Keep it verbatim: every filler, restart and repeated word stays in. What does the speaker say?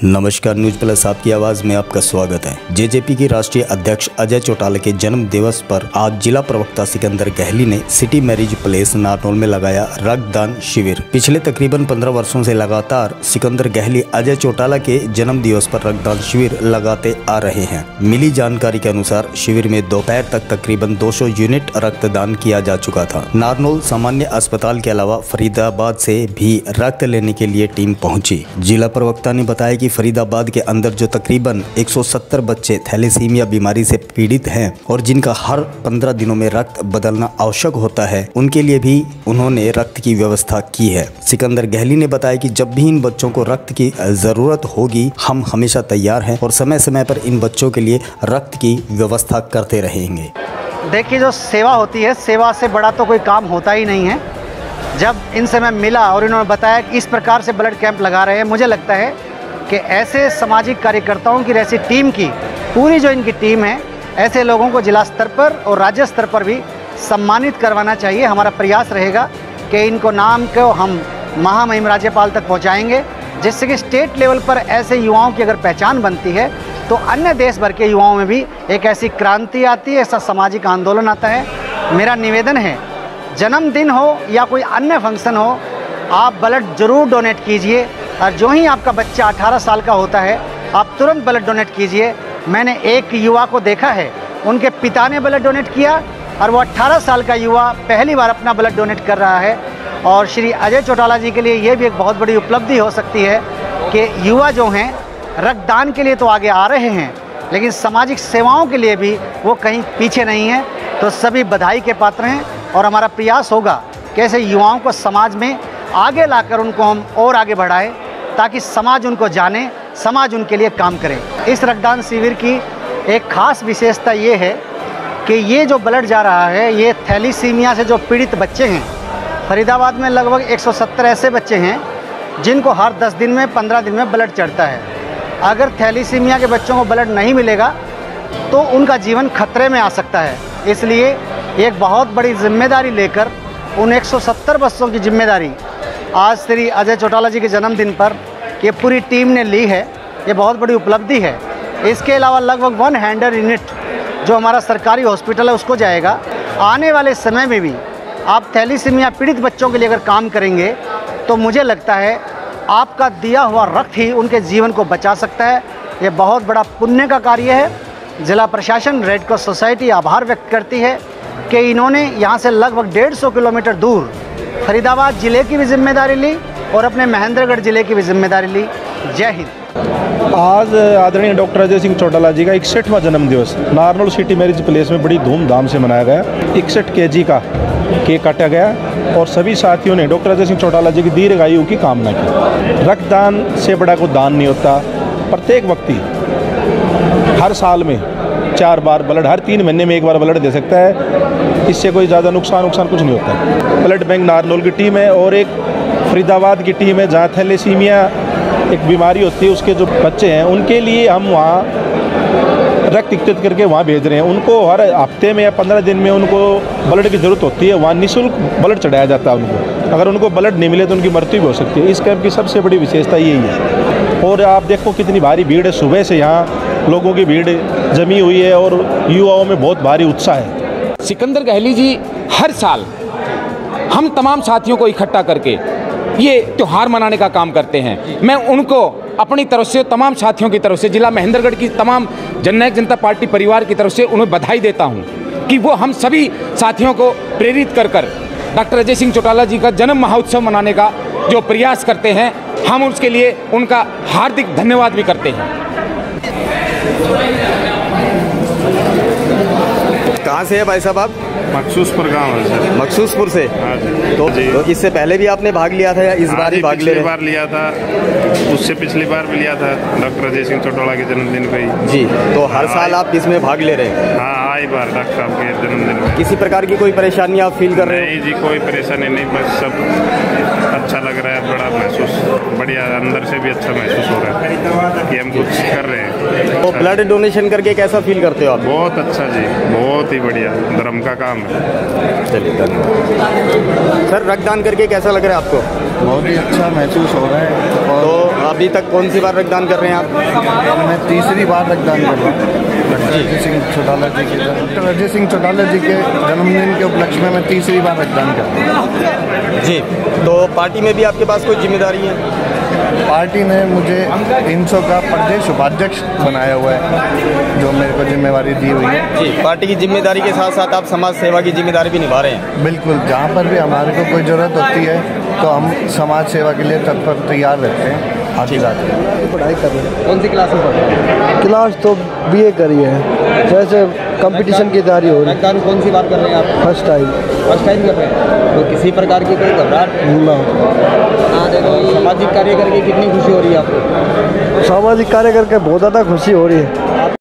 नमस्कार, news plus आपकी आवाज में आपका स्वागत है। जेजेपी के राष्ट्रीय अध्यक्ष अजय चौटाला के जन्म दिवस पर आज जिला प्रवक्ता सिकंदर गहली ने सिटी मैरिज प्लेस नारनौल में लगाया रक्तदान शिविर। पिछले तकरीबन पंद्रह वर्षों से लगातार सिकंदर गहली अजय चौटाला के जन्म दिवस पर रक्तदान शिविर लगाते आ रहे हैं। मिली जानकारी के अनुसार शिविर में दोपहर तक तकरीबन दो सौ यूनिट रक्तदान किया जा चुका था। नारनौल सामान्य अस्पताल के अलावा फरीदाबाद से भी रक्त लेने के लिए टीम पहुंची। जिला प्रवक्ता ने बताया कि फरीदाबाद के अंदर जो तकरीबन एक सौ सत्तर बच्चे थैलेसीमिया बीमारी से पीड़ित हैं और जिनका हर पंद्रह दिनों में रक्त बदलना आवश्यक होता है, उनके लिए भी उन्होंने रक्त की व्यवस्था की है। सिकंदर गहली ने बताया कि जब भी इन बच्चों को रक्त की जरूरत होगी, हम हमेशा तैयार हैं और समय समय पर इन बच्चों के लिए रक्त की व्यवस्था करते रहेंगे। देखिए, जो सेवा होती है, सेवा से बड़ा तो कोई काम होता ही नहीं है। जब इनसे मैं मिला और इन्होंने बताया कि इस प्रकार से ब्लड कैंप लगा रहे हैं, मुझे लगता है कि ऐसे सामाजिक कार्यकर्ताओं की, ऐसी टीम की, पूरी जो इनकी टीम है, ऐसे लोगों को जिला स्तर पर और राज्य स्तर पर भी सम्मानित करवाना चाहिए। हमारा प्रयास रहेगा कि इनको नाम को हम महामहिम राज्यपाल तक पहुंचाएंगे, जिससे कि स्टेट लेवल पर ऐसे युवाओं की अगर पहचान बनती है तो अन्य देश भर के युवाओं में भी एक ऐसी क्रांति आती है, ऐसा सामाजिक आंदोलन आता है। मेरा निवेदन है, जन्मदिन हो या कोई अन्य फंक्शन हो, आप ब्लड ज़रूर डोनेट कीजिए और जो ही आपका बच्चा अठारह साल का होता है, आप तुरंत ब्लड डोनेट कीजिए। मैंने एक युवा को देखा है, उनके पिता ने ब्लड डोनेट किया और वो अठारह साल का युवा पहली बार अपना ब्लड डोनेट कर रहा है। और श्री अजय चौटाला जी के लिए ये भी एक बहुत बड़ी उपलब्धि हो सकती है कि युवा जो हैं रक्तदान के लिए तो आगे आ रहे हैं, लेकिन सामाजिक सेवाओं के लिए भी वो कहीं पीछे नहीं है। तो सभी बधाई के पात्र हैं और हमारा प्रयास होगा कि ऐसे युवाओं को समाज में आगे लाकर उनको हम और आगे बढ़ाएं, ताकि समाज उनको जाने, समाज उनके लिए काम करे। इस रक्तदान शिविर की एक खास विशेषता ये है कि ये जो ब्लड जा रहा है, ये थैलीसीमिया से जो पीड़ित बच्चे हैं, फरीदाबाद में लगभग एक सौ सत्तर ऐसे बच्चे हैं जिनको हर दस दिन में, पंद्रह दिन में ब्लड चढ़ता है। अगर थैलीसीमिया के बच्चों को ब्लड नहीं मिलेगा तो उनका जीवन खतरे में आ सकता है। इसलिए एक बहुत बड़ी जिम्मेदारी लेकर उन एक सौ सत्तर बच्चों की जिम्मेदारी आज श्री अजय चौटाला जी के जन्मदिन पर ये पूरी टीम ने ली है। ये बहुत बड़ी उपलब्धि है। इसके अलावा लगभग वन हंड्रेड यूनिट जो हमारा सरकारी हॉस्पिटल है उसको जाएगा। आने वाले समय में भी आप थैलीसीमिया पीड़ित बच्चों के लिए अगर काम करेंगे तो मुझे लगता है आपका दिया हुआ रक्त ही उनके जीवन को बचा सकता है। ये बहुत बड़ा पुण्य का कार्य है। जिला प्रशासन, रेड क्रॉस सोसाइटी आभार व्यक्त करती है कि इन्होंने यहाँ से लगभग डेढ़ सौ किलोमीटर दूर फरीदाबाद ज़िले की भी जिम्मेदारी ली और अपने महेंद्रगढ़ ज़िले की भी जिम्मेदारी ली। जय हिंद। आज आदरणीय डॉक्टर अजय सिंह चौटाला जी का इकसठवां जन्म दिवस नारनौल सिटी मैरिज प्लेस में बड़ी धूमधाम से मनाया गया। इकसठ के जी का केक काटा गया और सभी साथियों ने डॉक्टर अजय सिंह चौटाला जी की दीर्घायु की कामना की। रक्तदान से बड़ा कोई दान नहीं होता। प्रत्येक व्यक्ति हर साल में चार बार ब्लड, हर तीन महीने में एक बार ब्लड दे सकता है। इससे कोई ज़्यादा नुकसान नुकसान कुछ नहीं होता। ब्लड बैंक नारनौल की टीम है और एक फरीदाबाद की टीम है, जहाँ थैलेसीमिया एक बीमारी होती है, उसके जो बच्चे हैं उनके लिए हम वहाँ रक्त एकत्रित करके वहाँ भेज रहे हैं। उनको हर हफ्ते में या पंद्रह दिन में उनको ब्लड की ज़रूरत होती है, वहाँ निःशुल्क ब्लड चढ़ाया जाता है उनको। अगर उनको ब्लड नहीं मिले तो उनकी मृत्यु भी हो सकती है। इस कैंप की सबसे बड़ी विशेषता यही है। और आप देखो कितनी भारी भीड़ है, सुबह से यहाँ लोगों की भीड़ जमी हुई है और युवाओं में बहुत भारी उत्साह है। सिकंदर गहली जी हर साल हम तमाम साथियों को इकट्ठा करके ये त्यौहार मनाने का काम करते हैं। मैं उनको अपनी तरफ से, तमाम साथियों की तरफ से, जिला महेंद्रगढ़ की तमाम जननायक जनता पार्टी परिवार की तरफ से उन्हें बधाई देता हूं कि वो हम सभी साथियों को प्रेरित कर कर डॉक्टर अजय सिंह चौटाला जी का जन्म महोत्सव मनाने का जो प्रयास करते हैं, हम उसके लिए उनका हार्दिक धन्यवाद भी करते हैं। कहाँ से है भाई साहब आप? मखसूसपुर गांव है सर। मखसूसपुर से? हाँ जी। तो, जी। तो इससे पहले भी आपने भाग लिया था या इस बार ही भाग ले रहे हैं? पिछली बार लिया था, उससे पिछली बार भी लिया था डॉक्टर अजय सिंह चौटाला के जन्मदिन पे ही। जी, तो हर साल आप इसमें भाग ले रहे हैं? हाँ, आई बार डॉक्टर साहब के जन्मदिन में। किसी प्रकार की कोई परेशानी आप फील कर रहे हैं? नहीं जी, कोई परेशानी नहीं, बस सब अच्छा लग रहा है। बड़ा महसूस, बढ़िया, अंदर से भी अच्छा महसूस हो रहा है कि हम कुछ कर रहे हैं। तो ब्लड डोनेशन करके कैसा फील करते हो आप? बहुत अच्छा जी, बहुत ही बढ़िया, धर्म का काम है। चलिए धन्यवाद। सर, रक्तदान करके कैसा लग रहा है आपको? बहुत ही अच्छा महसूस हो रहा है। और तो अभी तक कौन सी बार रक्तदान कर रहे हैं आप? मैं तीसरी बार रक्तदान कर रहा हूँ डॉक्टर अजय सिंह चौटाला जी के डॉक्टर अजय सिंह चौटाला जी के जन्मदिन के उपलक्ष्य में मैं तीसरी बार रक्तदान कर रहा हूँ। जी, तो पार्टी में भी आपके पास कोई जिम्मेदारी है? पार्टी ने मुझे तीन सौ का प्रदेश उपाध्यक्ष बनाया हुआ है, जो मेरे को जिम्मेवारी दी हुई है। जी, पार्टी की जिम्मेदारी के साथ साथ आप समाज सेवा की जिम्मेदारी भी निभा रहे हैं? बिल्कुल, जहाँ पर भी हमारे को कोई ज़रूरत होती है तो हम समाज सेवा के लिए तत्पर तैयार रहते हैं। आगे जाते पढ़ाई कर रहे हैं। कौन सी क्लास में पढ़ रहे हैं? क्लास तो बीए करी है, जैसे कंपटीशन की तैयारी हो रही है। रक्तदान कौन सी बार कर रहे हैं आप? First time. फर्स्ट टाइम कर रहे हैं, तो किसी प्रकार की कोई घबराहट? हाँ, देखो सामाजिक कार्य करके कितनी खुशी हो रही है आपको? सामाजिक कार्य करके बहुत ज़्यादा खुशी हो रही है। आप